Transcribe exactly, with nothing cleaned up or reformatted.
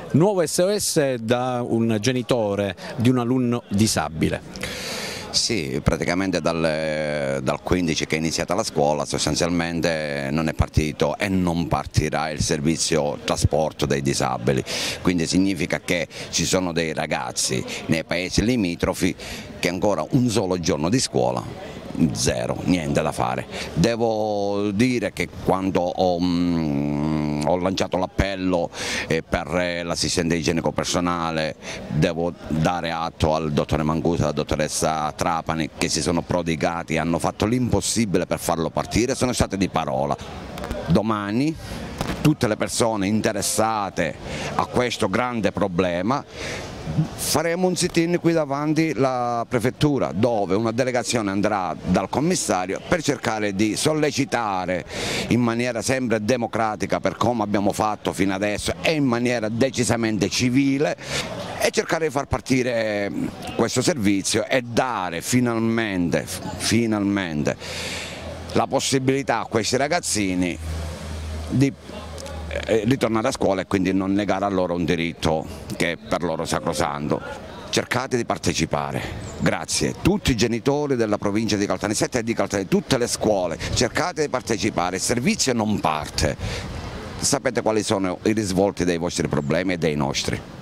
Nuovo S O S da un genitore di un alunno disabile. Sì, praticamente dal, dal quindici che è iniziata la scuola sostanzialmente non è partito e non partirà il servizio trasporto dei disabili, quindi significa che ci sono dei ragazzi nei paesi limitrofi che ancora un solo giorno di scuola zero, niente da fare. Devo dire che quando ho, mh, ho lanciato l'appello eh, per l'assistente igienico personale, devo dare atto al dottore Mancuso e alla dottoressa Trapani che si sono prodigati, hanno fatto l'impossibile per farlo partire, sono state di parola. Domani tutte le persone interessate a questo grande problema faremo un sit-in qui davanti alla prefettura dove una delegazione andrà dal commissario per cercare di sollecitare in maniera sempre democratica, per come abbiamo fatto fino adesso, e in maniera decisamente civile, e cercare di far partire questo servizio e dare finalmente, finalmente la possibilità a questi ragazzini di ritornare a scuola e quindi non negare a loro un diritto che è per loro sacrosanto. Cercate di partecipare, grazie. Tutti i genitori della provincia di Caltanissetta e di Caltanissetta, tutte le scuole, cercate di partecipare, il servizio non parte. Sapete quali sono i risvolti dei vostri problemi e dei nostri.